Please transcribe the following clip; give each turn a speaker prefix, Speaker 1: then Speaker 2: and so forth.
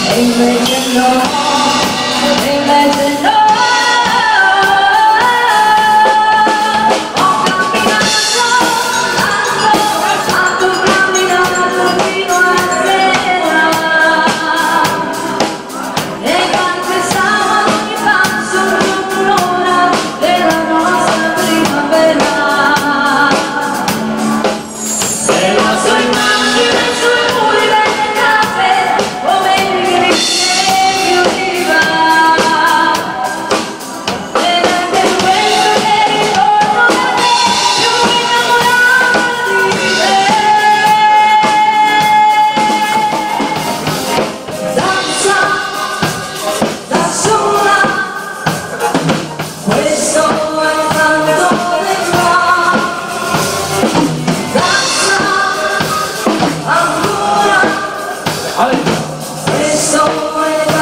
Speaker 1: e invece no, e invece no. Ho camminato tanto camminato fino a sera, e quante sabato mi passo l'ora della nostra primavera. E la sua immagine sui muri delle case, come il grigio viva. Ed è per questo che ritorno da te, più innamorato di te. Danza da sola, questo è il canto del cuore. Danza ancora, questo è